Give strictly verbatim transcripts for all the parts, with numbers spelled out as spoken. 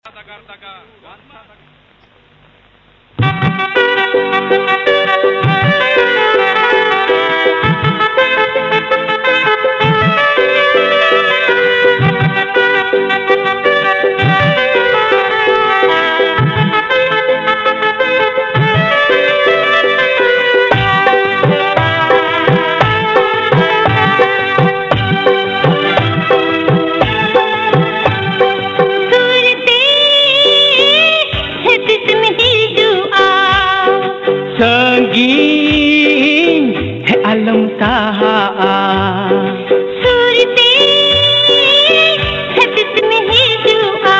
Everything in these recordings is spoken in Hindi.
संगीन है आलम ताहा सुरते है जिसमें ही जुआ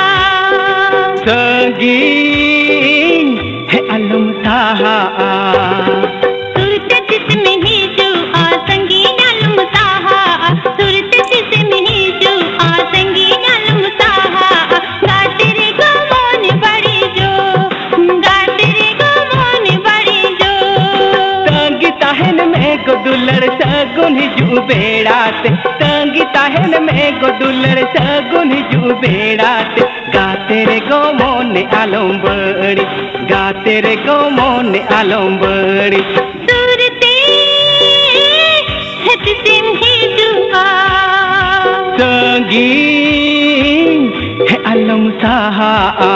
संगीन है आलम ताहा सुरते जिसमें ही जुआ संगीन आलम ताहा सुरते जिसमें ही जुआ संगीन आलम ताहा गाते रे गमन बड़ी जो गाते रे गमन बड़ी जो संगीता है न मैं को दुलड़ सगुन जू बेड़ाते संगीता है न मैं को दुलड़ सगुन जू बेड़ाते गाते रे गो मोने आलम बड़ी गाते रे गो मोने आलम बड़ी सुरते है जिसमें ही जुआ संगीन है आलम ताहा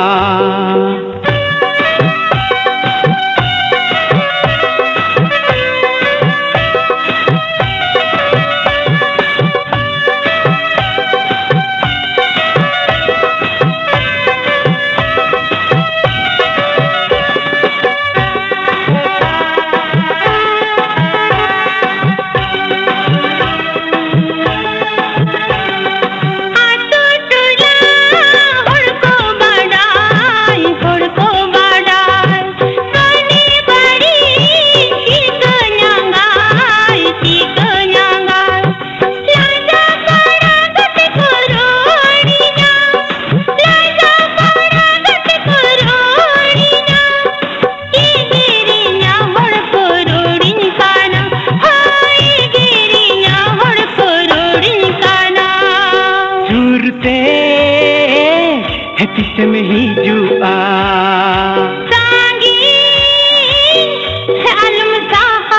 में ही जुआ संगीन है आलम ताहा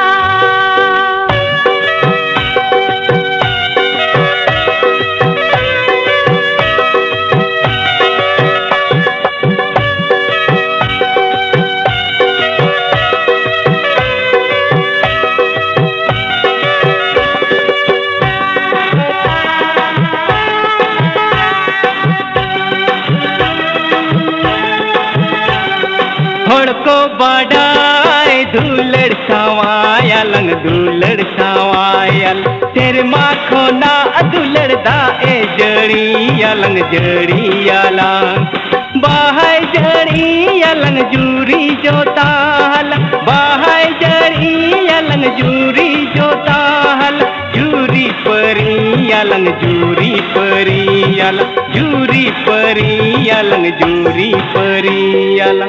को बड़ाए दुलड़ सवायल दुलड़ सवायल तेरे माखो ना दुलड़ दाए जड़ी अलंग जड़ी अलंग बाहर जड़ी अलंग जूरी जोताल बाहर जड़ी अलंग जूरी जोताल जूरी परी अलंग जूरी परी अलंग जूरी परी अलंग जूरी परी अलंग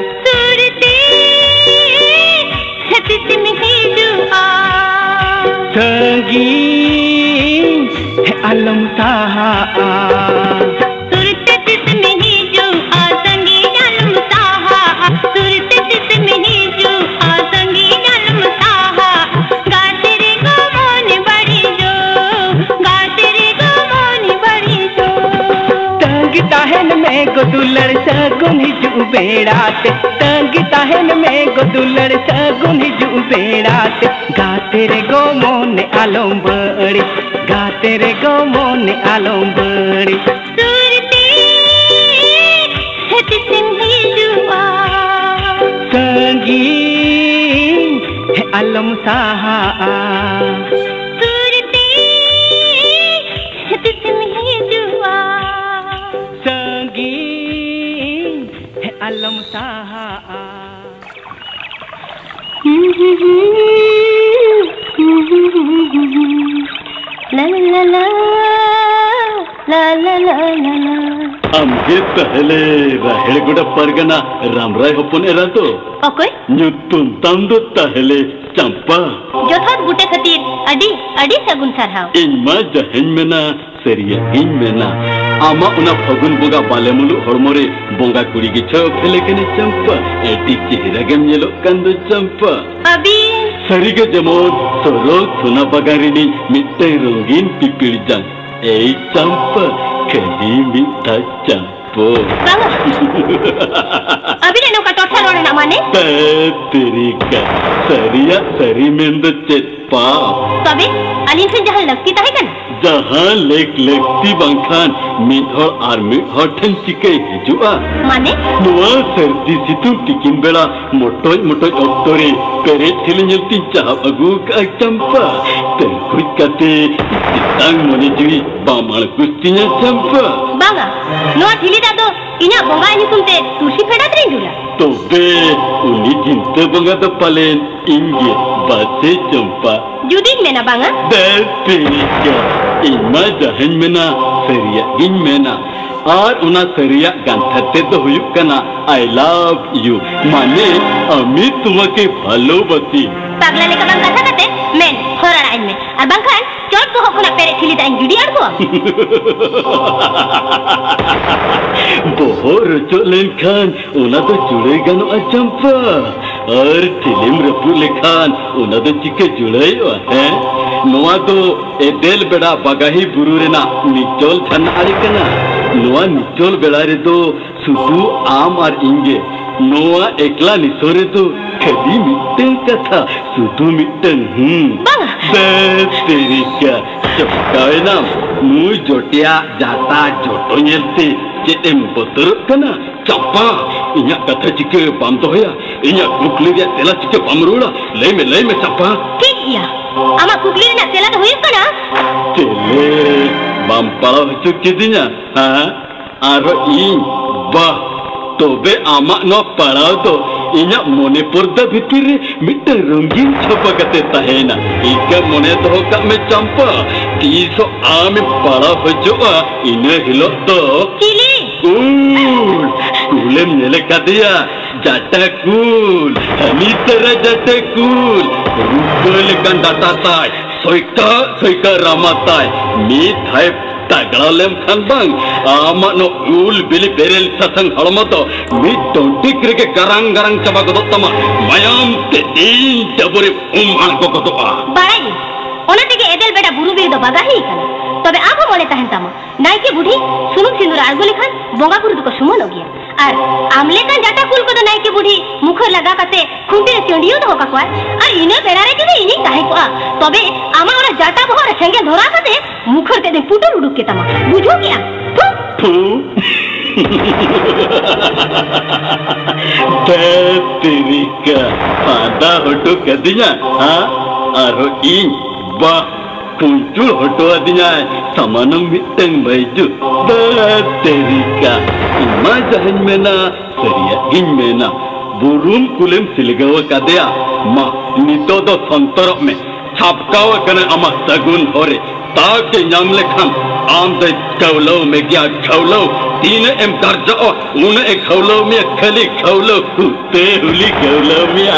संगीन है आलम ताहा सुरते जिसमें ही जुआ संगीन आलम ताहा सुरते जिसमें ही जुआ संगीन आलम ताहा गाते रे गमन बड़ी जो गाते रे गमन बड़ी जो संगीता है न मैं को दुलड़ सगुन जू बेड़ाते संगीता है न मैं को दुलड़ सगुन जू बेड़ाते गाते रे गो मोने आलम बड़ी गाते रे गो मोने आलम बड़ी सुरते है जिसमें ही जुआ संगीन है आलम ताहा सुरते है जिसमें ही जुआ संगीन है आलम ताहा ला ला ला ला ला ला ला आमगे पहले राहेड़गुड़ा परगना रामराय हपन एरा तो ओके नुतुन तंदु तहले चंपा जोथात गुटे खातिर अडी अडी सगुन सारहाव इनमा जहन मेना सरिया गिन मेना आमा उना फगुन बोगा बाले मुलु हड़मोरे बोंगा कुड़ी की छो फेले कने चंपा एटी चेहरा गेम येलो कंदो चंपा अभी सरिगे जमोन सोरो सुना बगारिनी मिट्टे रंगीन पिपिल जंग ए चंपा कली मिठा चंपो अभी ने नौका टोटा रोने ना माने तेरी का सरिया सरी में दो चेपा तबे अलीन से जहाँ लगती ताहे कन जहाँ लेक लेकती बंखान मिठोर आर मिठोर ठन चिके हिजुआ माने नुआ सर्दी सितु टिकिन बेला मोटोज मोटोज ऑक्टोरे पेरे थिले nyelti cahap agu ka campa terkuj kate tang mone jui bamal gustinya campa banga noa thili da do inya bonga nyutum te tusi pheda trin dula tobe uni jinta bonga da palen inge base campa judin mena banga detika ima jahan mena seria gin mena और उना सरिया गंथते तो हुई कना I love you माने अमी तुम्हें भालो बती पागला ने कमान कथा करते मैं होरा राइन में और बंखान चोट तो होना पेरे खिली दाइन जुड़ी आड़ को बोहर चोलेन खान उना तो जुड़े गनो अचंपा और फिल्म रपू लेखान उना तो चिके जुड़े है नोआ तो एडेल बेड़ा बगाही बुरु रेना निचोल धन आड़ी कना नोआ निचोल बेड़ा रे तो सुधु आम और इंगे नोआ एकला निसोरे तो कदी मिट्टन कथा सुधु मिट्टन हम्म तेरी क्या चपकाए ना मुझ जोटिया जाता जोटो नेलते चेतेम बोतर कना चंपा इन्या कथा चिके बाम तो होया इन्या कुकली रे तेला चिके बामरुड़ा ले में ले में चंपा ठीक किया आमा कुकली ना तेला तो हुई कना तेले बाम पाला चुकी दिया हाँ आरो इन बा तोबे आमा नो पढ़ाओ तो इन्या मोने पुर्दा भितर मिट्टे रंगीन छपा कते ताहेना इका मोने तो का में चंपा तीसो आमे पढ़ा बजोआ इन्हें हिलो तो चिली कूल कूलेम नेले कदिया जाता कूल हमी तरह जाता कूल रूपल kan data tay soika soika ramatay mi thai tagalem kan bang ama no ul bili berel sasang halmato mi tonti krike garang garang chaba godot tama mayam te in jabure um an ko ko a barai ona tege edel beta buru bir do bagahi kana तबे आप मोने ताहन तामा नाई के बुढ़ी सुनुक सिंदूर आरगो लेखान बोंगा गुरु को सुमन हो गया और आमले का जाटा कुल को तो नाई के बुढ़ी मुखर लगा कते खुंटे रे चंडियो तो होका कोई और इने बेरारे के इनी काहे को तबे आमा ओरा जाटा बहर संगे धरा कते मुखर के दे पुटुर उडुक के तामा बुझो क्या तेरी का पादा हटो कदिया हां आरो इन बा कुंचुल हटो दिया समानम मिटंग बाइजु तेरिका इमा जहन मेना सरिया गिन मेना बुरुम कुलेम सिलगावा कादया मा नितो दो संतर में छापकावा कने अमा सगुन होरे ताके नाम लेखन आम दे खौलो में क्या खौलो तीन एम दर्जा उन एक खौलो में खली खौलो ते हुली खौलो में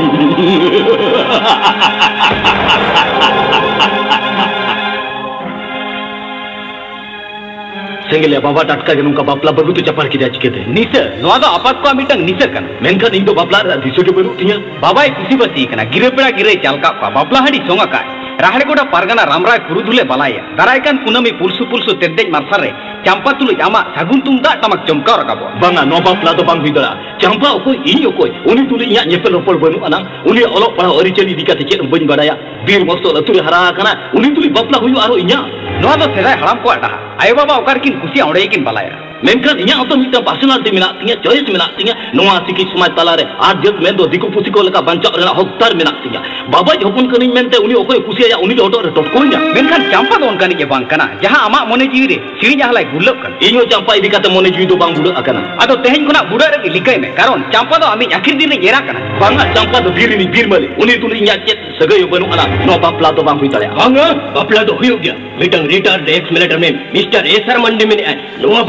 सेंगले बाबा टटका के नुका बापला बगु तो चपार की जाच के थे निसर नोआ दो आपस को मिटंग निसर कन मेनखा इन तो बापला दिसो के बनु तिया बाबा कुसी बसी कना गिरे पेड़ा गिरे चालका बापला हडी सोंगा का राहड़े कोडा पारगना रामराय कुरुधुले बलाया दारायकान कुनमी पुलसु पुलसु तेद्देज मारसारे चंपा तुलु जामा सागुन तुमदा तमक चमका रकाबो बांगा नो बापला तो बांग हुइदरा चंपा ओकोय इन ओकोय उनी तुलु इया नेपल रोपड़ बनु अना उनी ओलो पड़ा अरिचली दिकाते चेत बन बडाया बीर मस्तो अतुरे हरा कना उनी तुलु बापला हुइ आरो इया नोआ दो सेदाय हराम को आटा आय बाबा ओकार किन कुसी औड़े किन बलाया मेनखान इया तो मिटा पर्सनालिटी मिना तिया चॉइस मिना तिया नोआ सिकी समाज तालारे आज जत में दो दिकु पुसी को लका बंचा रेना हकदार मिना तिया बाबा जपन कनी मेनते उनी ओकोय कुसिया उनी ओटो रे टपकोइया मेनखान चंपा दो उनकानी के बांग कना जहां आमा मने जीवी रे सिरी जहालाई गुल्लक कन इयो चंपा इदिकाते मने जीवी दो बांग गुड़ अकना आदो तेहेन कोना बुडा रे लिकाय में कारण चंपा दो आमी आखिर दिन रे येरा कना बांगा चंपा दो बीरनी बीरमले उनी तुली इया चेत सगय बनु अना नो बापला तो बांग हुई तळ्या बांगा बापला तो हुई गया मिटंग रिटायर्ड एक्स मिलिटरी में मिस्टर एसर मंडी में नो बापला तो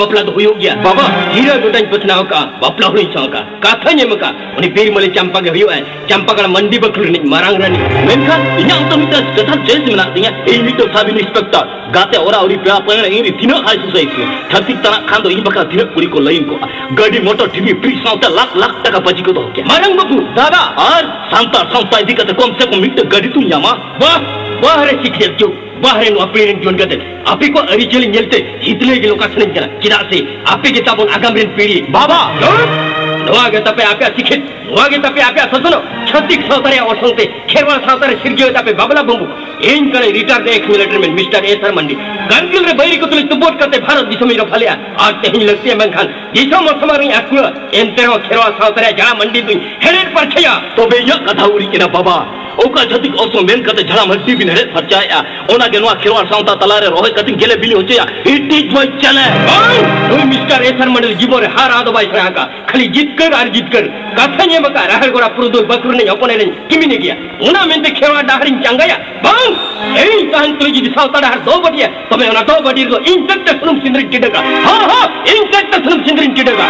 हुई गया बाबा हीरा गोटाई पथनाव का बापला हुई का काथा नेम का उन्हें बेर मले चंपा के हुई है चंपा का मंडी बकरी नहीं मारांग रानी मेनखान इन्हें अंत में कथा जेस मिला दिया ए मिटो साब इंस्पेक्टर गाते औरा औरी पे अपन इन तीनों हाई सोसाइटी छत्तीस तना खान दो इन बका तीनों कुड़ी को लाइन को गाड़ी motor TV fridge sound lakh lakh टका बची को दो क्या मारांग बाबू दादा और सांता सांता इदी का कम से कम मिट गाड़ी तू यामा वाह वाह रे शिक्षक जो बाहर नु अपने जोन करते आपे को अरिचली नेलते हितले के लोका सने जरा किदा से आपे के ताबन आगाम रेन पीढ़ी बाबा नोआ के तपे आपे शिक्षित नोआ के तपे आपे ससनो छत्तीस सावतारे असंते खेरवा सावतारे सिरगे तपे बाबला बंबू इन करे retired ex military man mister एसर मंडी गनगिल रे बैरी को तुले तुबोट करते भारत दिसो में रफलिया आज ते ही लगते मन खान दिसो मसमारी आकुला एंतेरो खेरवा सावतारे जड़ा मंडी दुई हेडेट पर खया तो बे य कथा उरी के ना बाबा ओका जतिक ओसो मेन कते झड़ा मट्टी भी नरे फरचाया ओना के नोआ खेरवा सावता तलारे रोहे कतिन गेले बिली होचया इट इज माय चले ओ मिस्टर एसर मंडी जीवरे हार आदो बाई का खाली जीत कर और जीत कर कथा ने मका रहल गोरा पुरुदुल बकरू ने अपने ने किमी ने गया ओना मेनते खेरवा डाहरिन चंगाया बंग एई तान तुली जी सावता डाहर दो बडिया तमे ओना दो बडी को इंसेक्ट सुनुम सिंद्रिन किडगा हां हां इंसेक्ट सुनुम सिंद्रिन किडगा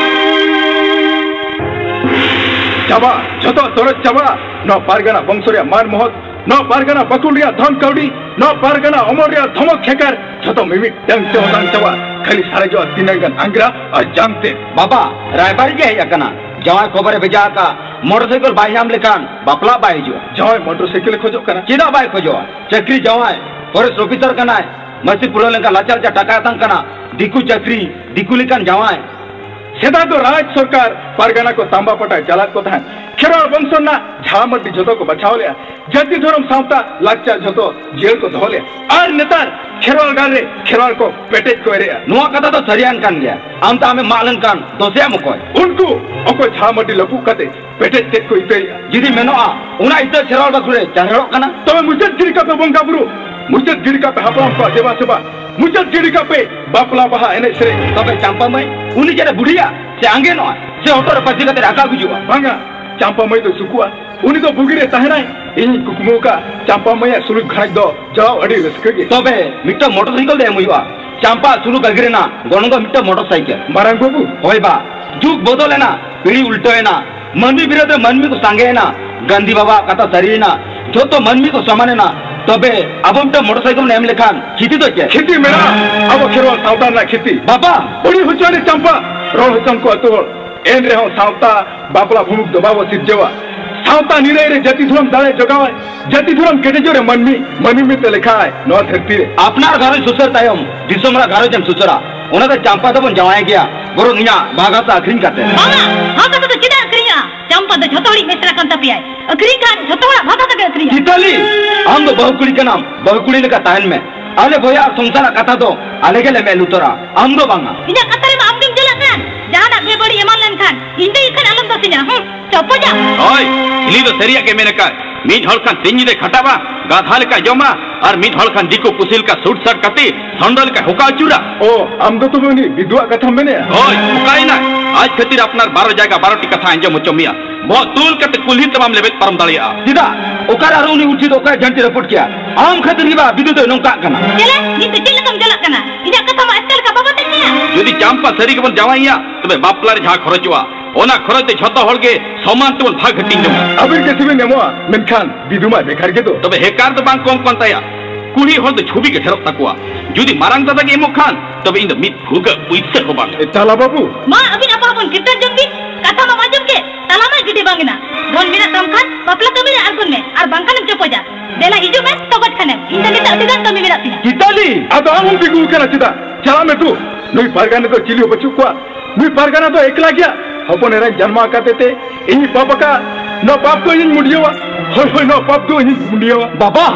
चाबा जतो तोरत चाबा न पारगना बंसोरिया मान मोहत न पारगना बकुलिया धन कौड़ी न पारगना अमरिया धमक खेकर जतो मिमी डंग से होतान चाबा खाली सारे जो तिनगन अंगरा और जानते बाबा रायबारी जे है कना जवाय खबर भेजा का मोटरसाइकिल बाई हम लेकान बापला बाई जो जवाय मोटरसाइकिल खोजो कना चिदा बाई खोजो चक्री जवाय फॉरेस्ट ऑफिसर कना मसी पुरो लेका लाचार चा टाका तंग कना दिकु चक्री दिकु लेकान जवाय सेदा तो राज सरकार पारगना को तांबा पटा चलात को था खेरवाल बंसों ना झामटी जतो को बचाव लिया जाति धर्म सावता लाचा जतो जेल को धो लिया और नेतार खेरवाल गारे खेरवाल को पेटेज को एरिया नुआ कथा तो सरियान कान गया हम ता हमें मालन कान दोसिया मुकोय उनको ओको झामटी लपू कते पेटेज टेक को इते जिदी मेनो आ उना इते खेरवाल बसुरे चाहेरो कना तो मुझे गिरका पे बंगा बुरु मुझे गिरका पे हपलाम को देवा सेवा मुझे गिरका पे बापला बहा एने श्रे तबे चंपा मई उनी जरे बुढ़िया से आंगे नो से ऑटो रे पसी कते राका गुजुआ भांगा चंपा मई तो सुकुआ उनी तो बुगिरे तहनाय इन कुकुमो का चंपा मई सुलु घाय दो जाओ अडी रसके के तबे मिट्टो मोटरसाइकिल दे मुइवा चंपा सुलु गगरे ना गोनगो मिट्टो मोटरसाइकिल मारंग बाबू होय बा जुग बदले ना पीढ़ी उल्टो है ना मनमी विरोध मनमी को सांगे है ना गांधी बाबा कथा सरी ना जो तो मनमी को समाने ना तबे अब हम तो मोटरसाइकिल नेम लेखान खेती तो क्या खेती मेरा अब खेरवाल सावता ना खेती बाबा बड़ी हुचाने चंपा रोह चंको अतोड़ एन रे हो सावता बापला भूमुक दबाव सिद्धवा सावता निरे रे जति धुरम दाले जगावे जति धुरम केटे जोरे मनमी मनमी में तो लिखा है नो धरती रे अपनार घर सुसर तायम दिसोमरा घर जम सुसरा ओना तो चंपा तो बन जवाए गया बरो निया भागा ता अखरिन करते मामा हां तो तो किदा अखरिया चंपा तो झतोड़ी मेसरा कंता पियाय अखरिन का झतोड़ा भागा तक अखरिया कितली हम तो बहुकुड़ी का नाम बहुकुड़ी ने का ताहन में आले बोया संसार कथा तो आले के ले मेलू तोरा हम दो बांगा इना कतरे में आमदिन जला kan jana be bodi eman len kan inde ikan alam to sinya hm copo ja ओय इली तो सरिया के मेने का मीठ हल खान तिंजी दे खटावा गाथाल का जमा और मीठ हल खान दिको पुसिल का सूट शर्ट कती संडल का हुका चूरा ओ हम तो तुम्हें विधवा कथा मैंने ओय हुकाई ना आज खतिर अपनार बारह जायगा बारह टी कथा अंजम चमिया बहुत तूल कते कुल्ही तमाम लेबे परम दलिया सीधा ओकर आरुनी उठी तो ओकर जंटी रिपोर्ट किया आम खतिर हिबा विद्युत नोका कना चले नी तो चिल्ला कम जला कना इना कथा मा अक्कल का बाबा तनिया यदि चांपा सरी के बन जावाइया तबे बापलार झा खरचवा ओना खरते छत हळगे समान तो भाग घटिंग जमा अबिर के सिबे नेमो मेनखान विधुमा बेकार के तो तबे हेकार तो बांग कोम कोनताया कुड़ी हळ तो छुबी के ठरप तकुआ यदि मारांग दादा के एमो खान तबे इन मित भूग उइसे को बांग ताला बाबू मा अबिन apa pun kita jombi kata ma majum ke talama gede bangina don mina tamkan bapla kami argon me ar bangkan cepo ja dela hijo me tobat khanem inda kita tidak kami mira tina किताली अब हम बिगु करा चिता चला में तू नई पारगाना तो चिलियो बच्चू को नई पारगाना तो एकला गया अपन रे जन्मा करते थे इन पाप का न पाप को इन मुडियोवा होय होय न पाप को इन मुडियोवा बाबा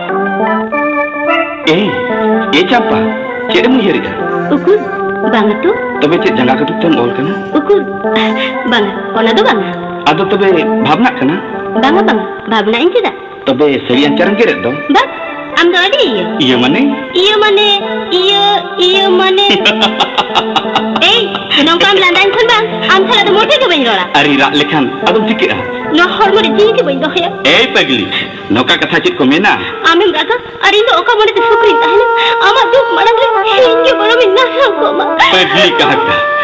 ए ए चंपा चेरे मुहिरी था ukur bang tu तबे चे जंगा कटु तन बोल कना ukur bang ona do bang आदो तबे भावना कना bang bang bhavna in tidak तबे सरियान चरण के रे दो bang am do adi iya iya mane iya mane iya iya mane eh nong kam landan kan bang am thala do mote ke bain rola अरे रा लेखान आदम ठीक है no hormone ji ke bain do ya ए पगली नौका कथा चित को मेना amim raka ari do oka mone te sukri tahne ama duk marang le hinge baro minna sa ko ma पगली कहा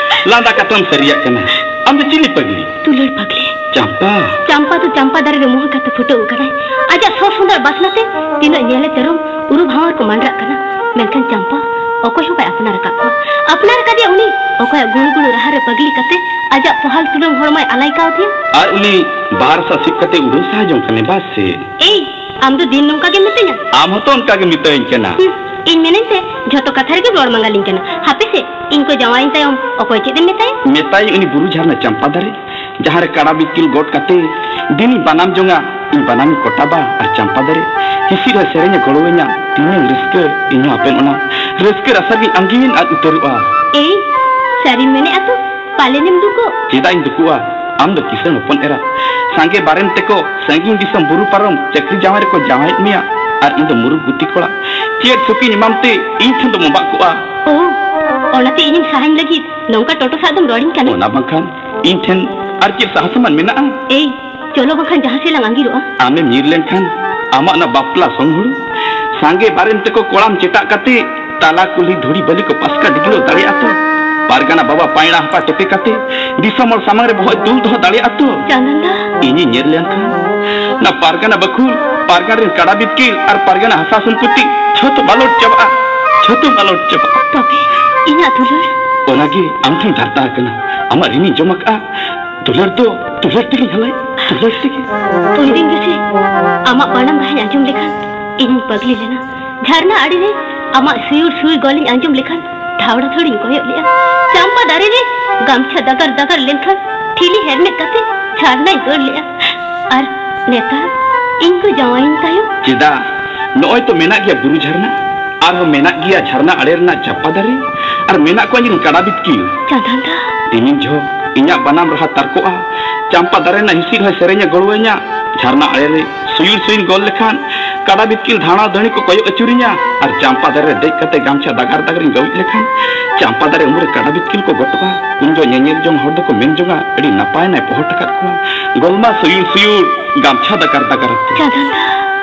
लांदा कतम सरिया कना हम तो चिली पगली दुलर पगली चंपा चंपा तो चंपा दारे रे मोह कते फुटो कना आजा सो सुंदर बसनाते तीनो नेले तेरो उरु भावर को मानरा कना मेनखान चंपा ओको हो अपना रखा को अपना रखा दिया उनी ओको गुण गुण रहा रे पगली कते आजा पहाल तुलम हरमाय अलाई का थी और उनी बाहर सा सिप कते उडो सा जों कने बास से ए आम तो दिन नोका के मिते냐 आम तो उनका के मितइन केना इन मेनेते झतो कथा रे के रोड मंगालिन केना हापे से इनको जवाइन तायम ओको चेदे मिताय मिताय उनी बुरु झरना चंपा दारे जहां रे काड़ा बिकिल गोट कते दिनी बनाम जोंगा इन बनामी कोटाबा और चंपा दारे किसी रे सेरेnya गळोवेnya तिने रिस्क इन आपेन ओना रिस्क रसागी अंगीन आ उतरुआ ए सारी मेने अतो पालेनेम दुको चेदा इन दुकुआ आम दो किसन ओपन एरा सांगे बारेन तेको संगिन दिसम बुरु पारम चक्री जावारे को जावाय मिया और इन दो मुरु गुती कोड़ा चेत सुकी निमामते इन ठन दो मोबा कोआ ओ ओलाते इन सहायन लगी नौका टोटो सादम रोडिन कने ओना बखान इन ठन और के साहसमान मेना ए चलो बखान जहां से लंगांगी रोआ आमे मीरलेन खान आमा ना बापला संगुड़ सांगे बारेन तेको कोड़ाम चेता कते ताला कुली धुड़ी बलि को पसका डिगलो दाड़े आतो पारगाना बाबा पायड़ा हपा टेपे कते दिसम और सामने बहुत दूर दो दाड़े आतो चांदंदा इनी नेरलेन खान ना पारगाना बखुल पारगाना रे काड़ा बितकिल और पारगाना हसा सुनकुती छतो बालोट चबा छतो बालोट चबा तबे इना दुलर ओनागे आमठन धरता कना अमर इनी जमका दुलर तो दुलर तिली हलाई दुलर तिली तुई दिन जैसे अमा बनम भाई अंजुम लेखन इन पगली लेना झरना आड़ी रे अमा सुई सुई गोली अंजुम लेखन धावड़ा थोड़ी कोयो लिया चंपा दारे रे गामछा दगर दगर लेखन ठीली हेरने कते झरना दौड़ लिया और नेता इनको जवाइन तायो चेदा नोय तो मेना गया बुरु झरना और हो मेना गया झरना अड़ेरना चंपा दारे और मेना को जिन काड़ा बितकिल चांदंदा दिनिन जो इnya banam रहा तरकोआ चंपा दारे ना हिसी है सेरेnya गळुएnya झरना अड़ेरे सुयुर सुइन गोल लेखान काड़ा बितकिल धाणा धणी को कोयो अचुरिnya और चंपा दारे देख कते गामछा दगार दगरिन गौत लेखान चंपा दारे उमरे काड़ा बितकिल को गटवा उन जो नेनेल जों हर दको मेन जोंगा एडी नपाय नाय पोहट काट को गोलमा सुयुर सुयुर गामछा दगार दगार चांदंदा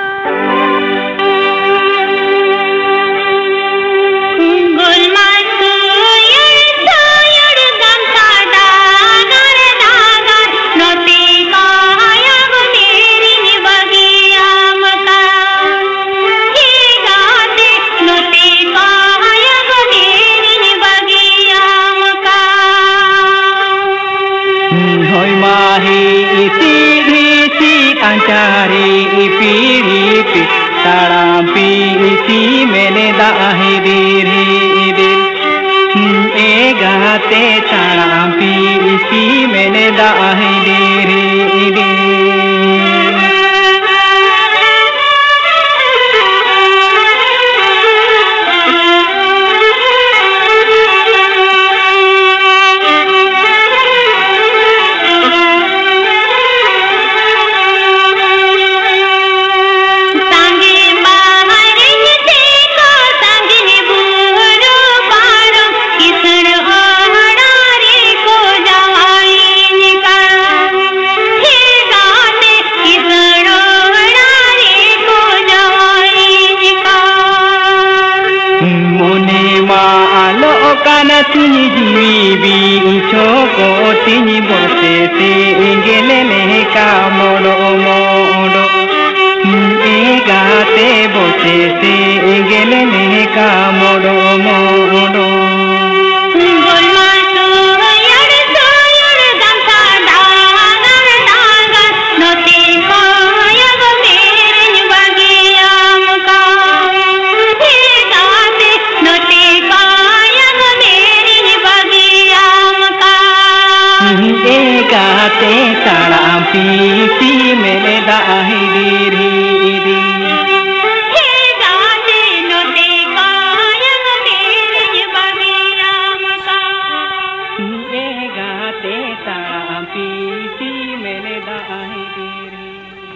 Cari piri pi taram pi mene dahi diri dir egate taram pi mene dahi diri dir tini jiwi bicho ko tini borse se ingelele ka modo modo ega te borse se ingelele ka modo modo te taram pi pi mele dahi diri diri he gaate no te kayam mere bagiya maka he gaate taram pi pi mele dahi diri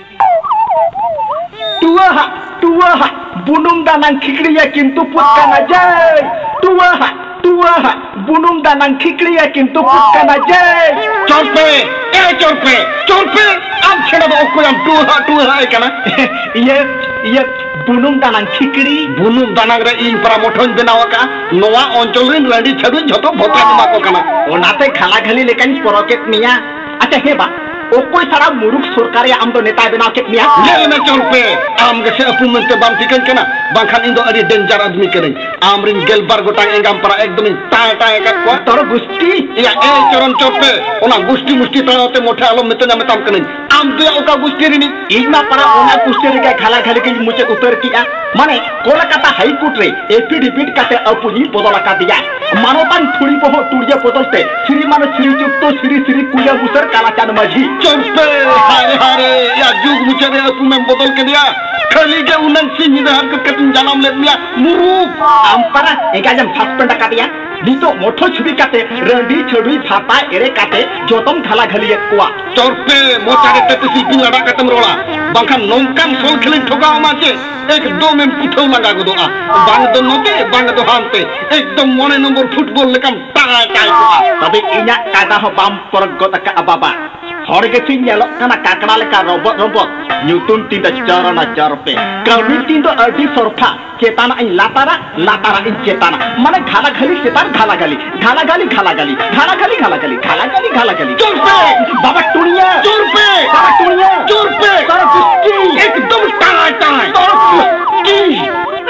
tua ha tua ha bunung danang khikriya kintu putkana jay tua ha tua ha bunung danang khikriya kintu putkana jay chorpe e chorpe chorpe am chheda do ko am tua tua hai kana ये iya bunung danang khikri bunung danang re इन para mothon benaw ka noa oncol rin randi chadu joto bhota ma ko kana onate khala khali lekan poroket miya acha heba ओकोई सारा मुरुख सरकारी आम दो नेता बनाव के मिया ले ना चलपे आम गसे अपु मनते बाम ठिकन केना बांखान इन दो अरि डेंजर आदमी केनै आम रिन गेलबार गोटांग एंगाम पारा एकदम टाय टाय का को तोर गुष्टी या ए चरण चलपे ओना गुष्टी मुष्टी ताते मोठे आलो मेतना मेताम केनै आम दो ओका गुष्टी रिनी इना पारा ओना गुष्टी रे का खाला खाली के मुचे उतर किया माने कोलकाता हाई कोर्ट रे एफिडेविट काते अपुनी बदला का दिया मानोतान थुड़ी बहो टुड़िया बदलते श्रीमान श्रीयुक्त श्री श्री कुया बुसर कालाचान माझी चलपे हारे हारे या जुग मुचे रे अपु में बदल के दिया खाली के उनन सिंह ने हर कटिन जानम ले दिया मुरुख आम पारा एका जम सस्पेंड का दिया दीतो मोठो छुरी काते रंडी छुरी फाता एरे काते जोतम खाला खली एकवा चलपे मोचारे तेतिसी पिलाडा कतम रोला बांखान नोंकान सोल खिलिन ठोका माचे एकदम एम पुथौ लगा गदोआ बांग दो नोते बांग दो हानते एकदम मोने नंबर फुटबॉल लेकम टाय टाय तबे इना कादा हो बाम परग गतका अबाबा हर के सिंह येलो काना काकड़ा लेका रोबोट रोबोट न्यूटन तीन चरण चरपे कमी तीन तो अड़ी सरफा चेतना इन लातारा लातारा इन चेतना माने घाला घाली चेतान घाला घाली घाला घाली घाला घाली घाला घाली घाला घाली घाला घाली घाला घाली चुरपे बाबा टुनिया चुरपे बाबा टुनिया चुरपे तारा कुश्ती एकदम टाय टाय तारा कुश्ती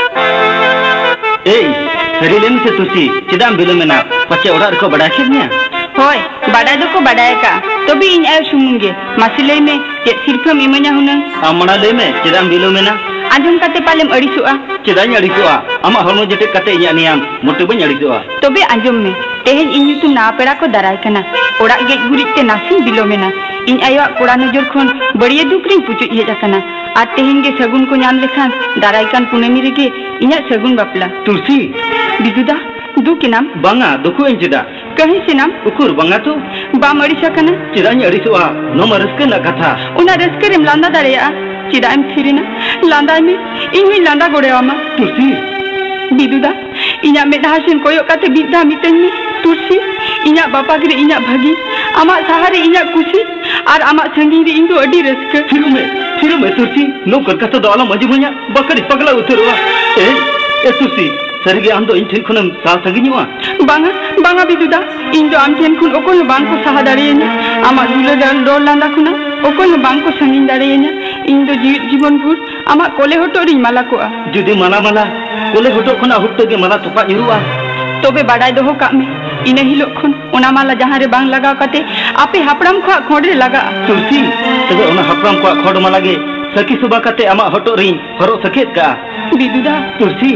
ए रिलेम से तुसी चिदाम बिलमेना पचे ओडा रखो बड़ा खेनिया होय बाडा दो को बाडाय का तो भी इन आय सुमुंगे मासिले में जे सिरफम इमanya हुनंग amana le me चिदाम बिलमेना आजम कते पालेम अड़िसुआ चिदाम अड़िसुआ आमा हरमो जटे कते इया नियम मोटे बन अड़िसुआ तो भी आजम में तेहेन इन युतु ना पेड़ा को दराय कना ओड़ा गे गुरिते नासिन बिलोमेना इन आयो कोड़ा नजर खन बड़िए दुकरिन पुचु हेज कना आ तेहेन गे सगुन को ᱧᱟᱢ लेखान दाराय कान पुनेमी रेगे इnya सगुन बापला तुलसी बिदुदा दु के नाम बांगा दुखु इन चिदा कहीं से नाम उकुर बांगा तो बाम अड़िसा कना चिदा अड़िसुआ नो रस्के ना कथा उना रस्के रेम लांदा दारेया चिदा एम थिरिना लांदा में इन ही लांदा गोड़ेवामा तुलसी बिदुदा इnya मेधासिन कोयो काते बिदा मितनी तुलसी इnya बापा गे इnya भागी आमा सहारे इnya खुशी और आमा संगी रे इंदो अडी रस्के थिरुमे थिरुमे तुलसी नो करकता दो आला मजबुnya बकड़ी पगला उतरवा ए ए तुलसी सरगे आम दो इन ठेन खनम साल संगिनिवा बांगा बांगा बिदुदा इन दो आम ठेन खुन ओकोन बांग को सहा दाड़ेयना आमा दुले दल रोल लांदा खुना ओकोन बांग को संगिन दाड़ेयना इन दो जीवन भर आमा कोले होटोरी माला को जुदी माला माला कोले होटो खना हुट्टो गे माला तोपा निरुवा तोबे बाडाय दो का में इने हिलो खन ओना माला जहां रे बांग लगा कते आपे हापड़ाम खा खोडरे लगा तुलसी तबे ओना हापड़ाम को खोड माला गे सकी सुबा कते आमा होटो री हरो सकेत का बिदुदा तुलसी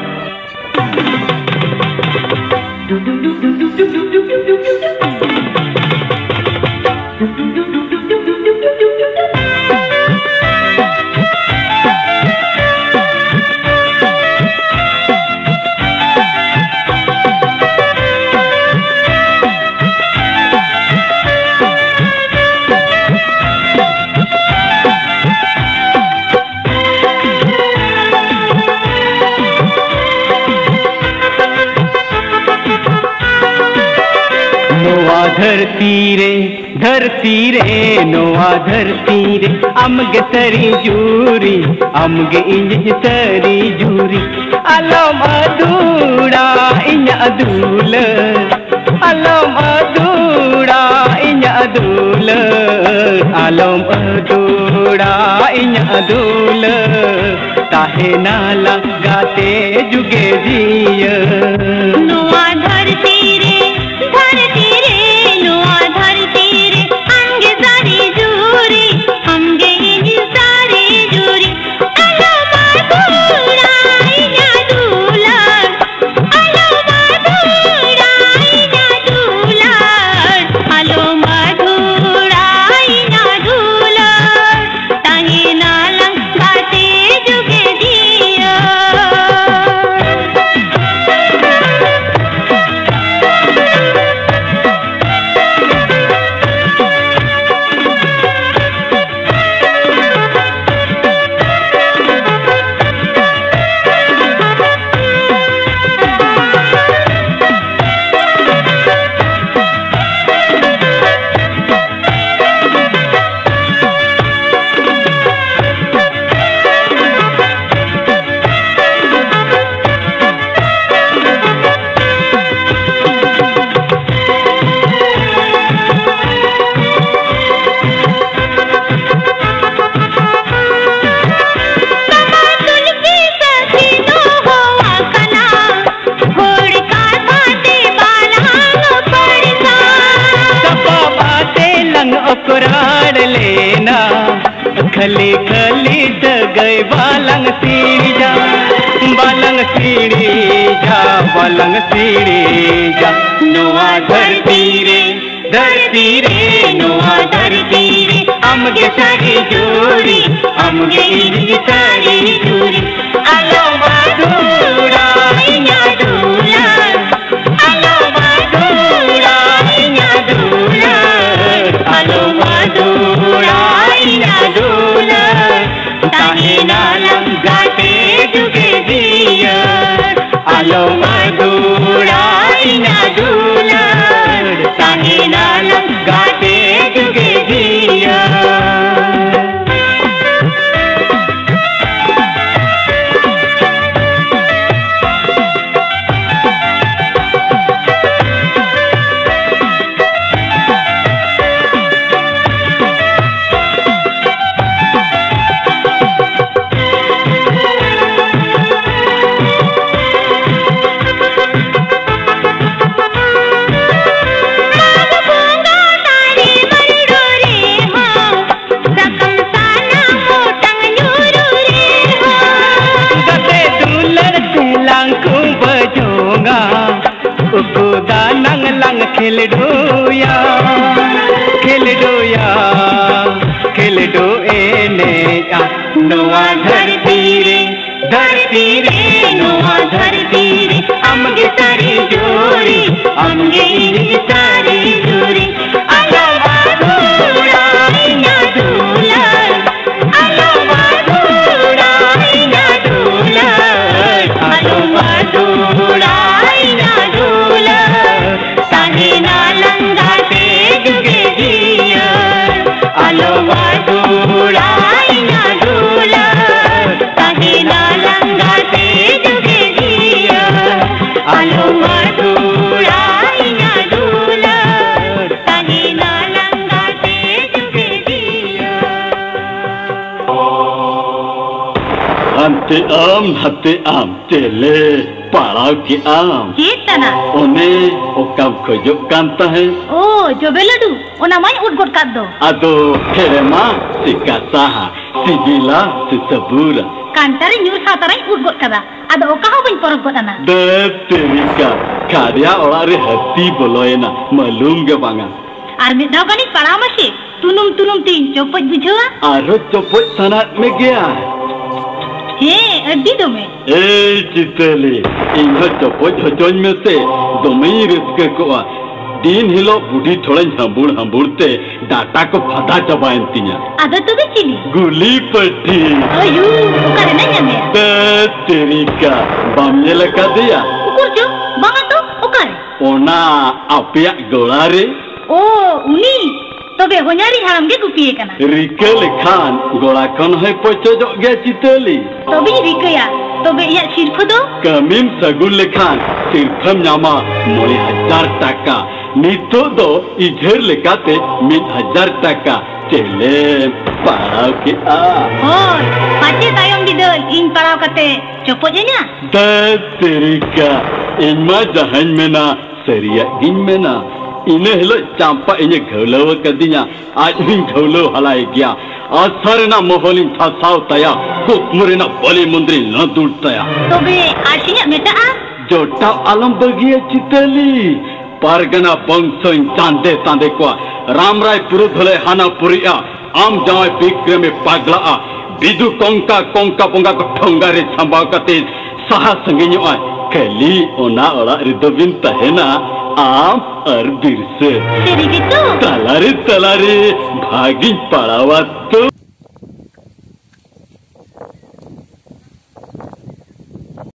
धरती रे धरती रे नोआ धरती रे अमगे सरी जूरी अमगे इंज सरी जूरी अलो मधुड़ा इन अदूल अलो मधुड़ा इन अदूल अलो मधुड़ा इन अदूल ताहे नाला गाते जुगे जिय नोआ धरती रे धरती रे नोआ धरती रे अंगे सारी जूरी हमगे इंज सारी जूरी अलो मधुड़ा इना दूला अलो मधुड़ा इना दूला अलो मधुड़ा इना दूला ताहे नाला गाते जुगे दिया खली खली सगई बालंग सीढ़ी जा बालंग सीढ़ी जा बालंग सीढ़ी जा नोआ धरती रे धरती रे नोआ धरती रे अमगे सारी जोड़ी अमगे इरी सारी जोड़ी आलो माधुरा इना दूला आलो माधुरा इना दूला आलो माधुरा इना दूला ताहे नालम गाते जुगे दिया आलो माधुरा इना दूला ताहे नालम गाते जुगे दिया नंग लंग खेल डोया खेल डोया खेल डो एने आ नोआ धरती रे धरती रे नोआ धरती रे अमगे सारी जोड़ी अमगे इरी सारी जोड़ी आलो माधुरा इना दूला आलो माधुरा इना दूला आलो माधुरा इना दूला ताहे नालंगा ते जुगे दिया आलो माधुरा इना दूला ताहे नालंगा ते जुगे दिया आलो माधुरा इना दूला ताहे नालंगा ते जुगे दिया Ante am hate am tele parau ki am Chetna one okam khojok kanta hai ओ जो बेलडू ओना माई उठ गोट कर दो ado kerema sikasaha sibila sisabura कांतारे न्यूर सातारे उठ गोट कदा आदो ओका हो बइन परब गोटाना de terika karya ola re hati boloena malum ge banga आर मिद दाव गानी परामर्शे तुनुम तुनुम तीन चौपट बुझवा aro chopot sanat me gaya हे अड्डी दो में eh chitali inho chopot hojon me se domai riske ko दिन हिलो बुढ़ी थोड़ा हंबुड़ हंबुड़ते डाटा को फटा चबाएं तिया आदो तो भी चिली गुली पट्टी अयो करे ना जाने बे तेरी का बामने लगा दिया उकुर जो बांगा तो उकारे ओना आपिया गोला रे ओ उनी तबे हो냐री हारम गे गुपिए कना रिकल खान गोला कौन है पचो जो गया चितली तबे रिकया तबे या सिर्फ दो कमीम सगुल लेखान सिर्फम नामा मोली हजार टाका नितो दो इधर लेकाते मिन हजार टाका चले पढ़ाओ के आ ओय पाचे तायम दिदल इन पढ़ाओ कते चोपो जेना दा तेरी का इनमा जहान में ना सरिया इन में ना इन्हें हिलो चांपा इन्हें घोलो कदिया आज भी घोलो हलाए गया आसर ना मोहलिन था साव तया कुकमुरे ना बोली मुंद्री न दूर तया तबे आशिया मेटा आ जोटा आलम बगिया चितली पारगना बंसों चांदे तांदे को राम राय पुरुधले हाना पुरिया आम जाए बिक्रे में पागला आ बिदु कोंका कोंका पोंगा को ठोंगारे संभाव कते सहा संगिन्यो आ कली ओना ओला रिदबिन तहेना आम और बिरसे तेरी gitu तलारी तलारी भागी पड़ावा तो